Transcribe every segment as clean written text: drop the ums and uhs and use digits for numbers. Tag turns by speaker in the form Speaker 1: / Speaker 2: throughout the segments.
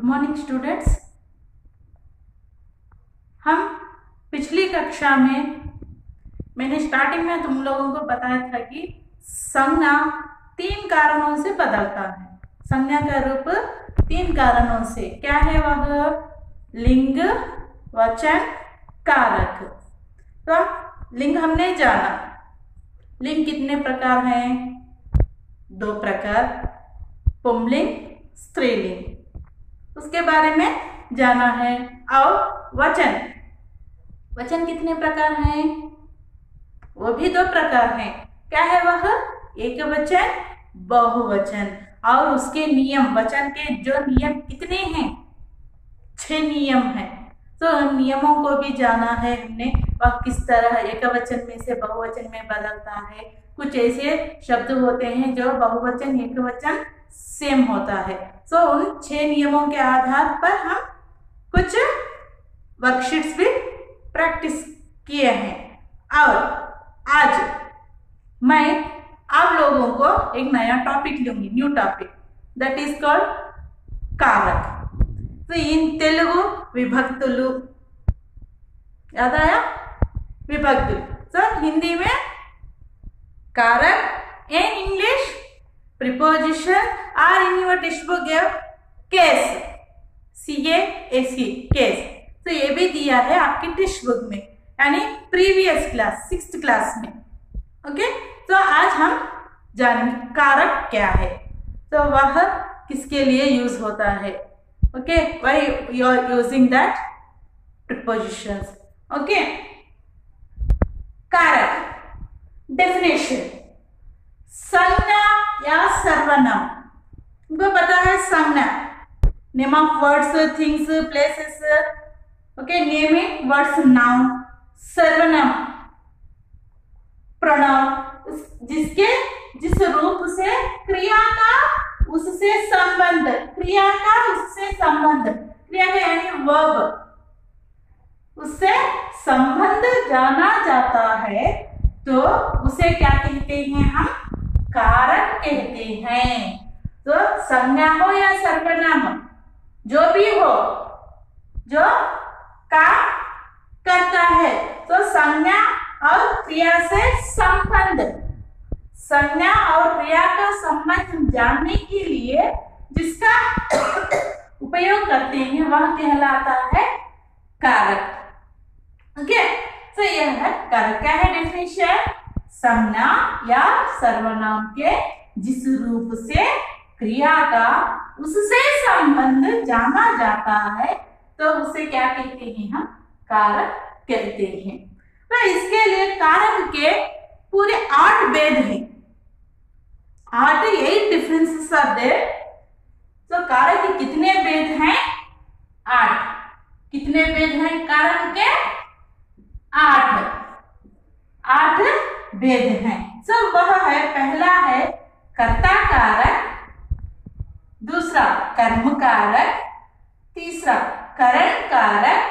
Speaker 1: Good morning students. हम पिछली कक्षा में मैंने स्टार्टिंग में तुम लोगों को बताया था कि संज्ञा 3 कारणों से बदलता है। संज्ञा का रूप 3 कारणों से क्या है वह? लिंग, वचन, कारक। तो लिंग हमने जाना। लिंग कितने प्रकार हैं? 2 प्रकार, पुंलिंग, स्त्रीलिंग, उसके बारे में जाना है। और वचन, वचन कितने प्रकार हैं? वो भी 2 प्रकार हैं। क्या है वह? एक वचन, बहुवचन। और उसके नियम, वचन के जो नियम कितने हैं? 6 नियम हैं। तो उन नियमों को भी जाना है हमने। वह किस तरह एक वचन में से बहुवचन में बदलता है। कुछ ऐसे शब्द होते हैं जो बहुवचन एक वचन सेम होता है। तो उन 6 नियमों के आधार पर हम कुछ वर्कशीट्स भी प्रैक्टिस किए हैं। और आज मैं आप लोगों को एक नया टॉपिक लूंगी, new topic, that is called कारक। तो इन तेलुगु विभक्तुलु, याद आया? विभक्तुलु। तो हिंदी में कारक, in English preposition or in your textbook give case, C-A-S-E, case। तो ये भी दिया है आपकी टेक्स्ट बुक में, यानी प्रीवियस क्लास 6th क्लास में। ओके, तो आज हम जानेंगे कारक क्या है, तो वह किसके लिए यूज होता है। Okay, why you are using that prepositions. Okay, कारक डेफिनेशन, संज्ञा या सर्वनाम। तुमको पता है संज्ञा, name of words, things, places. Okay, naming words, noun. सर्वनाम प्रोनाउन, जिस रूप से क्रिया का उससे संबंध, क्रिया का उससे संबंध, क्रिया का यानी वर्ब, उससे संबंध जाना जाता है, तो उसे क्या कहते हैं? हम कारक कहते हैं। तो संज्ञा हो या सर्वनाम, जो भी हो, जो काम करता है, तो संज्ञा और क्रिया से संबंध, संज्ञा और क्रिया का संबंध जानने के लिए जिसका उपयोग करते हैं वह कहलाता है कारक। ओके, तो यह है कारक। क्या है डेफिनेशन? संज्ञा या सर्वनाम के जिस रूप से क्रिया का उससे संबंध जाना जाता है, तो उसे क्या कहते हैं? हम कारक कहते हैं। तो इसके लिए कारक के पूरे 8 भेद हैं। 8 डिफरेंसेस आर देयर। तो कारक के कितने भेद हैं? 8। कितने भेद हैं कारक के? 8 भेद हैं। तो वह है, पहला है कर्ता कारक, दूसरा कर्म कारक, तीसरा करण कारक,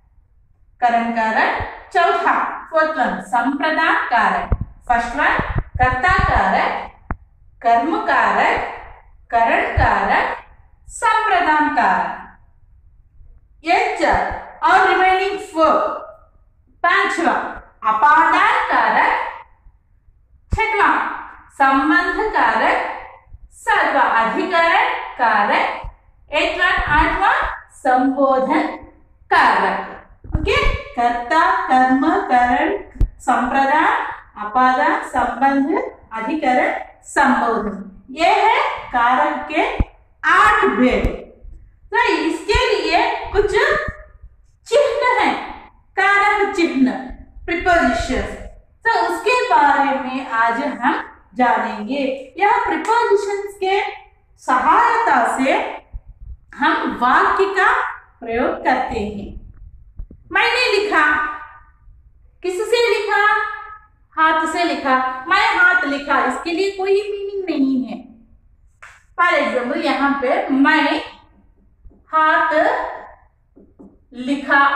Speaker 1: चौथा 4th वन संप्रदान कारक। फर्स्ट वन कर्ता कारक, कर्म कारक, करण कारक, संप्रदान कारक। ये 4 और रिमेनिंग 4। 5वां अपादान कारक, 6वां संबंध कारक, 7वां अधिकरण कारक, 8वां संबोधन कारक। ओके, कर्ता, कर्म, करण, संप्रदान, अपादान, संबंध, अधिकरण, संबोधन, ये है कारक के 8 भेद। तो इसके लिए कुछ चिन्ह है, कारक चिन्ह, प्रीपोजिशंस। तो उसके बारे में आज हम जानेंगे। यह प्रीपोजिशंस के सहायता से हम वाक्य का प्रयोग करते हैं। मैंने लिखा, किससे लिखा? हाथ से लिखा। मैं हाथ लिखा, इसके लिए कोई मीनिंग नहीं है। फॉर एग्जाम्पल यहाँ पे मैं हाथ लिखा,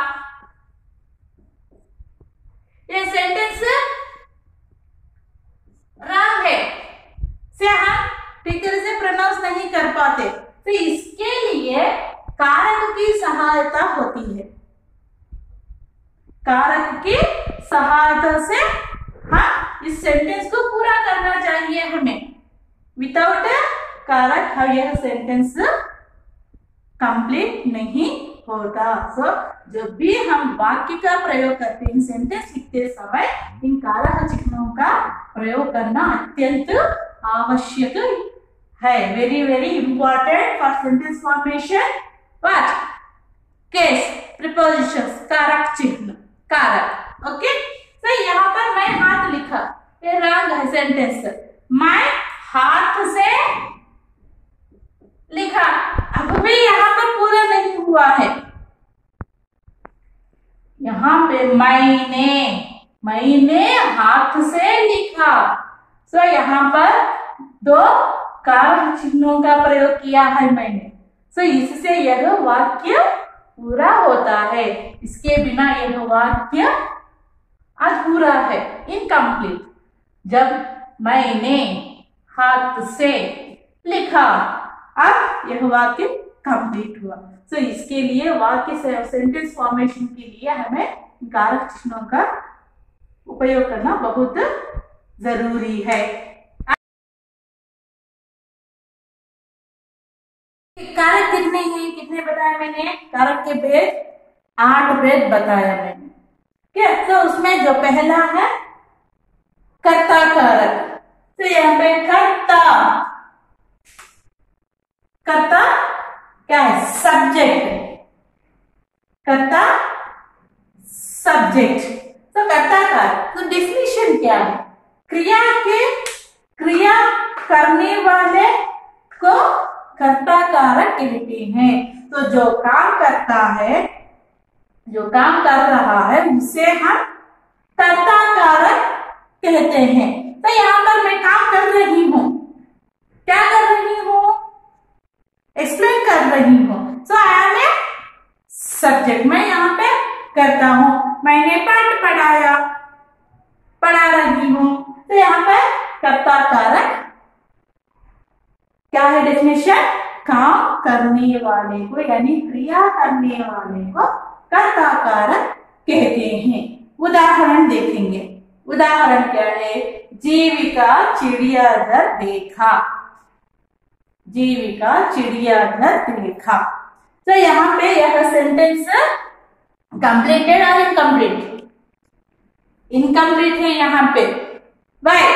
Speaker 1: ये सेंटेंस रॉन्ग है, से हम ठीक तरह से प्रोनाउंस नहीं कर पाते। तो इसके लिए कारक की सहायता होती है। कारक की सहायता से हम इस सेंटेंस को पूरा करना चाहिए हमें। विदाउट कारक हम यह सेंटेंस कंप्लीट नहीं होता। सो जब भी हम वाक्य का प्रयोग करते हैं, सेंटेंस लिखते समय इन कारक चिन्हों का प्रयोग करना अत्यंत आवश्यक है। Very very important for sentence formation. What? Case, prepositions, कारक चिन्ह, कारक। ओके, तो यहाँ पर मैं हाथ लिखा, ये रंग है सेंटेंस। मैं हाथ से लिखा, अब भी यहाँ पर पूरा नहीं हुआ है। यहाँ पे मैंने हाथ से लिखा। सो यहाँ पर दो कारक चिन्हों का प्रयोग किया है मैंने। सो इससे यह वाक्य पूरा होता है। इसके बिना यह वाक्य अधूरा है, इनकम्प्लीट। जब मैंने हाथ से लिखा, अब यह वाक्य कंप्लीट हुआ। सो इसके लिए वाक्य से सेंटेंस फॉर्मेशन के लिए हमें कारक चिन्हों का उपयोग करना बहुत जरूरी है। कारक कितने हैं, कितने बताया मैंने? कारक के भेद 8 भेद बताया मैंने। क्या? तो उसमें जो पहला है कर्ता कारक। तो यहाँ पे कर्ता क्या है? सब्जेक्ट। कर्ता सब्जेक्ट। तो कर्ता कारक, तो डेफिनेशन क्या है? क्रिया करने वाले को कर्ता कारक कहते हैं। तो जो काम करता है, जो काम कर रहा है, उसे हम कर्ता कारक कहते हैं। तो यहाँ पर मैं काम कर रही हूँ, क्या कर रही हूँ? एक्सप्लेन कर रही हूँ। So I am a subject. मैं यहाँ पे करता हूँ। मैंने पाठ पढ़ाया, पढ़ा रही हूँ। तो यहाँ पे कर्ता कारक क्या है? डेफिनेशन, काम करने वाले को यानी क्रिया करने वाले को कर्ता कारक कहते हैं। उदाहरण देखेंगे। उदाहरण क्या है? जीविका चिड़ियाघर देखा। जीविका चिड़ियाघर देखा। तो यहाँ पे यह सेंटेंस कंप्लीटेड और इनकम्प्लीट? इनकम्प्लीट है यहाँ पे। वाई?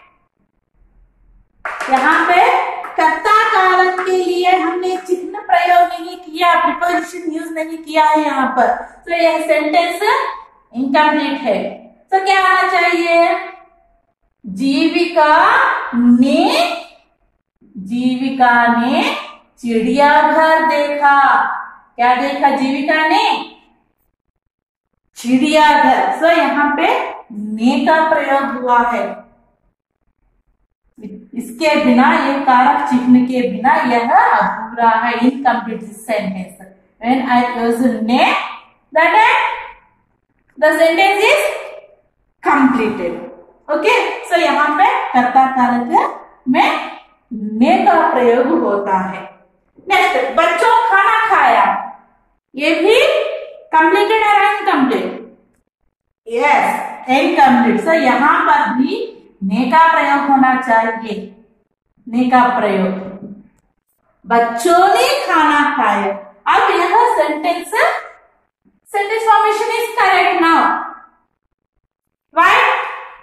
Speaker 1: यहाँ पे कर्ता कारक के लिए हमने चिन्ह प्रयोग नहीं किया, प्रीपोजिशन यूज नहीं किया है यहाँ पर। तो यह सेंटेंस इनकम्प्लीट है। तो क्या आना चाहिए? जीविका ने चिड़ियाघर देखा। क्या देखा जीविका ने? चिड़ियाघर। सो यहाँ पे ने का प्रयोग हुआ है। इसके बिना, ये कारक चिन्ह के बिना यह अधूरा है, incomplete sentence. When I use ने, the sentence is completed. Okay? So यहाँ पे कर्ता कारक में ने का प्रयोग होता है। नेक्स्ट, बच्चों खाना खाया। ये भी कंप्लीटेड और इनकम्प्लीट? Yes, incomplete. सो यहाँ पर भी ने का प्रयोग होना चाहिए। ने का प्रयोग, बच्चों ने खाना खाया। अब यह sentence formation is correct now. Right?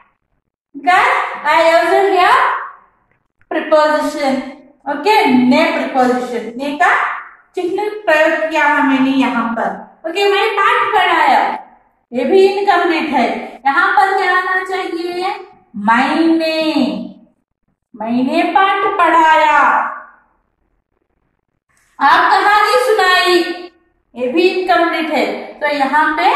Speaker 1: I used here preposition. Okay, ने प्रीपोजिशन, ने का चिन्ह प्रयोग किया है मैंने यहाँ पर। ओके, मैं पाठ पढ़ाया, ये भी इनकम्प्लीट है। यहाँ पर क्या आना चाहिए? मैंने पाठ पढ़ाया। आप कहानी सुनाई, ये भी इनकम्प्लीट है। तो यहाँ पे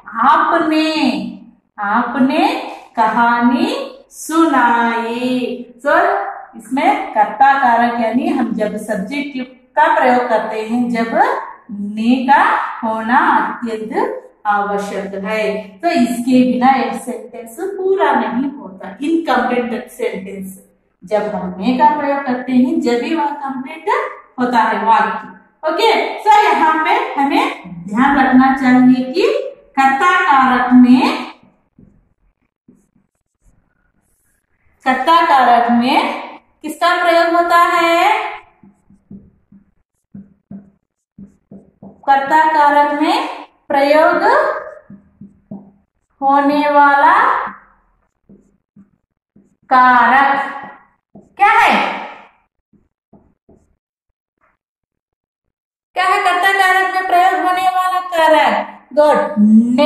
Speaker 1: आपने कहानी सुनाई। तो इसमें कर्ता कारक यानी हम जब सब्जेक्ट का प्रयोग करते हैं, जब ने का होना अत्यंत आवश्यक है। तो इसके बिना यह सेंटेंस पूरा नहीं होता, इनकम्प्लीट सेंटेंस। जब हम ने का प्रयोग करते हैं, जब भी वह कंप्लीट होता है वाक्य। ओके, सो यहाँ पे हमें ध्यान रखना चाहिए कि कर्ता कारक में किसका प्रयोग होता है? कर्ता कारक में प्रयोग होने वाला कारक क्या है? क्या है कर्ता कारक में प्रयोग होने वाला कारक? गुड,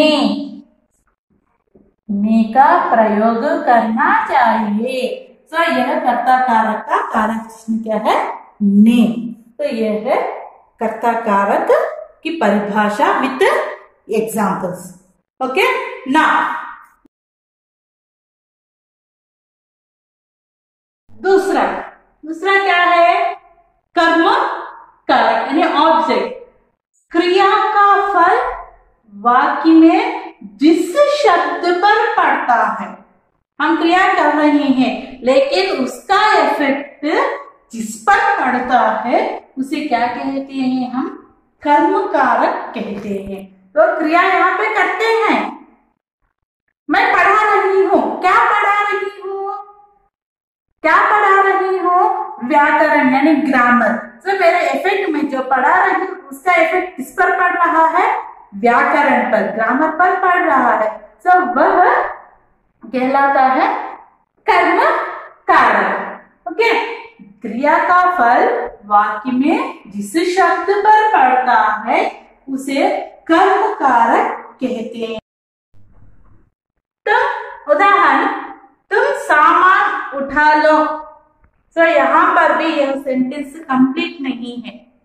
Speaker 1: ने का प्रयोग करना चाहिए। तो यह कर्ता कारक का कारक चिन्ह क्या है? ने। तो यह है कर्ता कारक की परिभाषा विथ एग्जाम्पल्स। ओके, नाउ दूसरा क्या है? कर्म कारक यानी ऑब्जेक्ट। क्रिया का फल वाक्य में जिस शब्द पर पड़ता है, हम क्रिया कर रहे हैं लेकिन उसका इफेक्ट जिस पर पड़ता है उसे क्या कहते हैं? हम कर्म कारक कहते हैं। तो क्रिया यहाँ पे करते हैं, मैं पढ़ा रही हूँ। क्या पढ़ा रही हूँ? क्या पढ़ा रही हूँ? व्याकरण यानी ग्रामर। तो मेरे इफेक्ट में जो पढ़ा रही हूँ उसका इफेक्ट किस पर पड़ रहा है? व्याकरण पर, ग्रामर पर पड़ रहा है। तो वह कहलाता है कर्म कारक। ओके, क्रिया का फल वाक्य में जिस शब्द पर पड़ता है उसे कर्म कारक कहते हैं। तो उदाहरण, तुम सामान उठा लो। तो यहाँ पर भी यह सेंटेंस कंप्लीट नहीं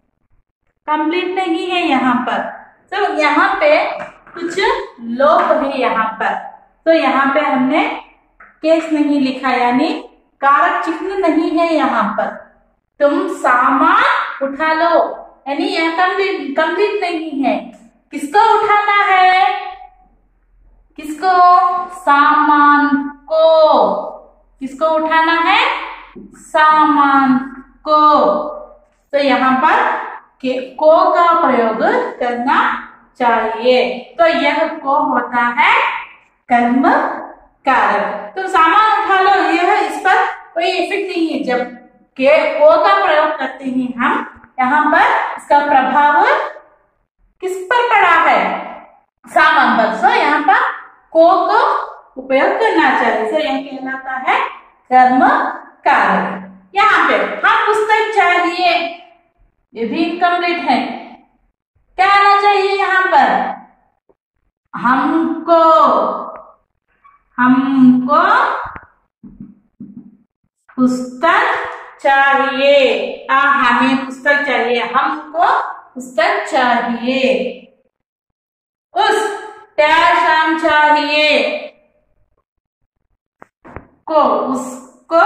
Speaker 1: है यहाँ पर। तो यहाँ पे कुछ लोप है यहाँ पर। तो यहाँ पे हमने केस नहीं लिखा, यानी कारक चिन्ह नहीं है यहाँ पर। तुम सामान उठा लो यानी यह कंप्लीट नहीं है। किसको उठाना है? किसको? सामान को। किसको उठाना है? सामान को। तो यहाँ पर को का प्रयोग करना चाहिए। तो यह को होता है कर्म कारक। तो सामान उठा लो, यह इस पर कोई इफेक्ट नहीं है। जब को का प्रयोग करते हैं हम, यहाँ पर इसका प्रभाव किस पर पड़ा है? सामान पर। तो यहाँ पर को उपयोग करना चाहिए। तो यह कहलाता है कर्म कारक। यहाँ पे हम पुस्तक चाहिए, ये भी इनकम्प्लीट है। क्या आना चाहिए यहाँ पर? हमको पुस्तक चाहिए। हमें पुस्तक चाहिए, हमको पुस्तक चाहिए। डैश आम चाहिए को, उसको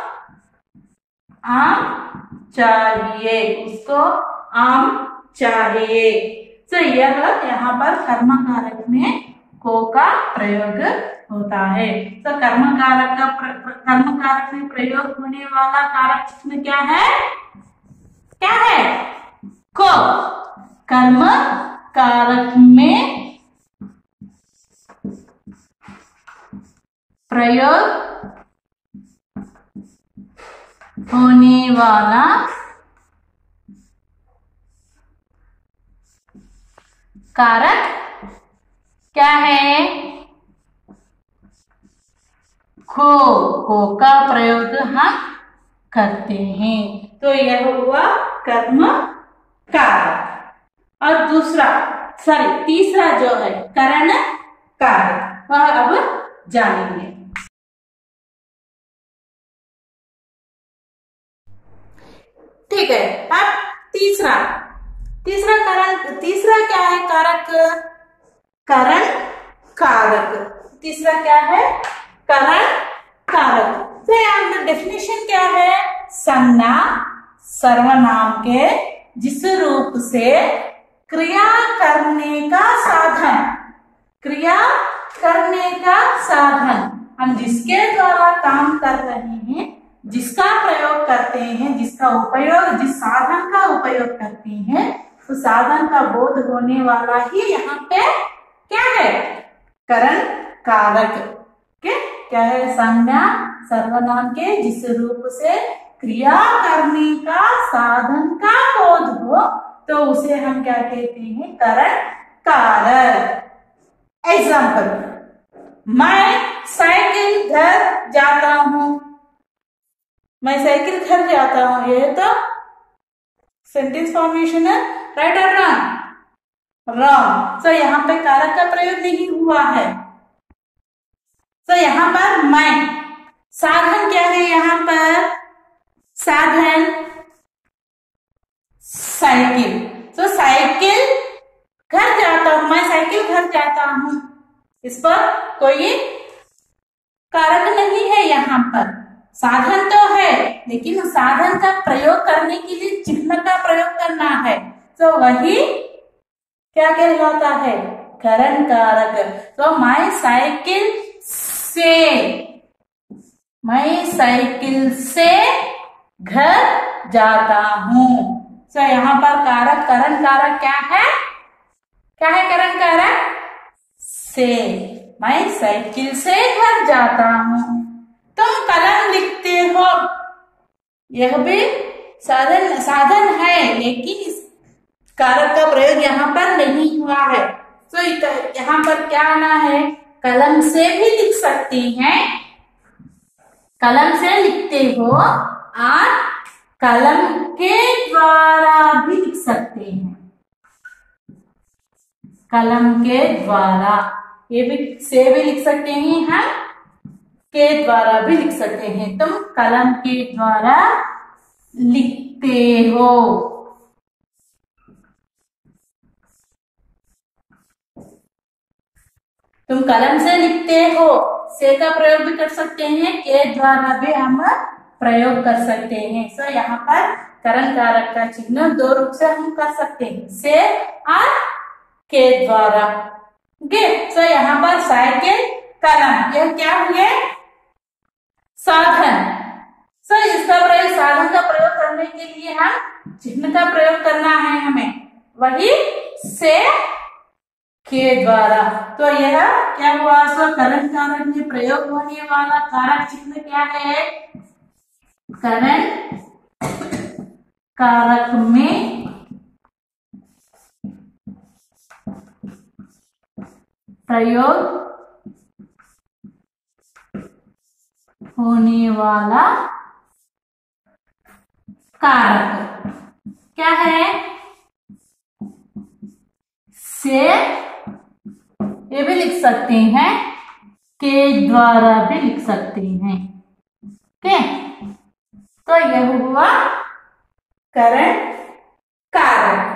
Speaker 1: आम चाहिए, उसको आम चाहिए। तो यह यहाँ पर कर्म कारक में को का प्रयोग होता है। तो कर्म कारक में प्रयोग होने वाला कारक चिन्ह क्या है? क्या है? को। कर्म कारक में प्रयोग होने वाला कारक क्या है? को का प्रयोग हम करते हैं। तो यह हुआ कर्म कारक। और तीसरा जो है करण कारक, वह अब जानेंगे। ठीक है, अब तीसरा क्या है? कारक, करण कारक। तीसरा क्या है? करण कारक। तो यहाँ पर डेफिनेशन क्या है? संज्ञा सर्वनाम के जिस रूप से क्रिया करने का साधन, हम जिसके द्वारा काम कर रहे हैं, जिसका प्रयोग करते हैं, जिसका उपयोग, जिस साधन का उपयोग करते हैं, तो साधन का बोध होने वाला ही यहाँ पे क्या है, करण कारक के क्या है, संज्ञा सर्वनाम के जिस रूप से क्रिया करने का साधन का बोध हो तो उसे हम क्या कहते हैं, करण कारक। एग्जाम्पल, मैं साइकिल घर जाता हूं, मैं साइकिल घर जाता हूं, ये तो सेंटेंस फॉर्मेशन है, राइट और रॉन्ग, रॉन्ग। सो यहाँ पे कारक का प्रयोग नहीं हुआ है। सो यहाँ पर मैं, साधन क्या है यहाँ पर, साधन साइकिल। तो साइकिल घर जाता हूं, मैं साइकिल घर जाता हूं, इस पर कोई कारक नहीं है। यहाँ पर साधन तो है लेकिन साधन का प्रयोग करने के लिए चिन्ह का प्रयोग करना है, तो वही क्या कहलाता है, करण कारक। तो मैं साइकिल से घर जाता हूं। तो यहाँ पर कारक, करण कारक क्या है, क्या है करण कारक, से। मैं साइकिल से घर जाता हूं। तुम कलम लिखते हो, यह भी साधन है लेकिन इस कारक का प्रयोग यहाँ पर नहीं हुआ है। तो यहाँ पर क्या आना है, कलम से भी लिख सकती हैं, कलम से लिखते हो, और कलम के द्वारा भी लिख सकते हैं, कलम के द्वारा, ये भी से भी लिख सकते हैं, हम के द्वारा भी लिख सकते हैं। तुम कलम के द्वारा लिखते हो, तुम कलम से लिखते हो, से का प्रयोग भी कर सकते हैं, के द्वारा भी हम प्रयोग कर सकते हैं। सो यहाँ पर करण कारक का चिन्ह दो रूप से हम कर सकते हैं, से और के द्वारा। ओके, सो यहाँ पर साइकिल, कलम, यह क्या हुए, साधन। सो इसका प्रयोग, साधन का प्रयोग करने के लिए हम चिन्ह का प्रयोग करना है हमें, वही से के द्वारा। तो यह क्या हुआ, सो करण कारक में प्रयोग होने वाला कारक चिन्ह क्या है, करण कारक में प्रयोग होने वाला कारक क्या है, से, ये भी लिख सकते हैं, के द्वारा भी लिख सकते हैं। ओके, तो यह हुआ करण कारक।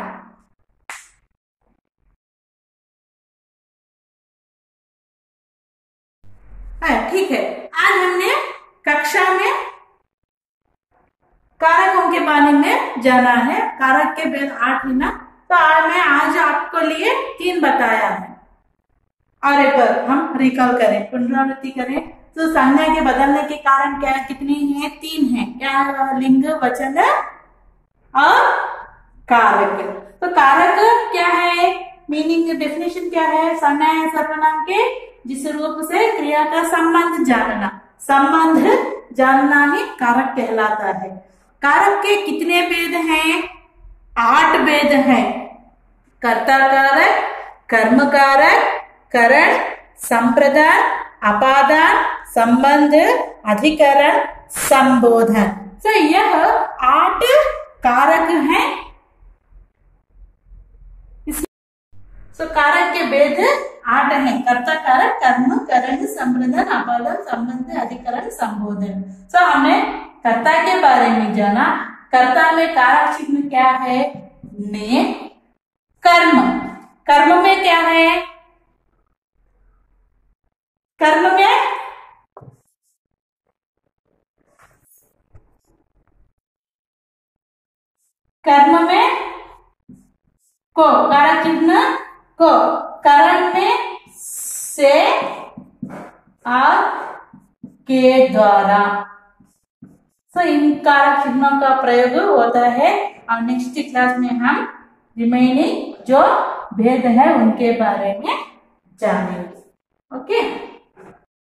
Speaker 1: ठीक है, आज हमने कक्षा में कारकों के बारे में जाना है। कारक के भेद 8 है ना, तो आज आपको लिए 3 बताया है, और एक बार हम रिकॉल करें, पुनरावृत्ति करें। तो संज्ञा के बदलने के कारण क्या, कितने हैं, 3 हैं। क्या है, लिंग, वचन और कारक। तो कारक क्या है, मीनिंग, डेफिनेशन क्या है, संज्ञा है सर्वनाम के जिस रूप से क्रिया का संबंध जानना, संबंध जानना ही कारक कहलाता है। कारक के कितने भेद हैं, 8 भेद हैं। कर्ता कारक, कर्म कारक, करण, संप्रदान, अपादान, संबंध, अधिकरण, संबोधन। तो यह 8 कारक हैं। तो कारक के भेद 8 हैं, कर्ता कारक, कर्म, करण, संप्रदान, अपादान, संबंध, अधिकरण, संबोधन। तो हमने कर्ता के बारे में जाना। कर्ता में कारक चिन्ह क्या है, ने। कर्म, कर्म में क्या है, कर्म में को, कारक चिन्ह को, करण में से और के द्वारा। तो इन कारक चिन्हों का प्रयोग होता है, और नेक्स्ट क्लास में हम रिमेनिंग जो भेद है उनके बारे में जानेंगे। ओके।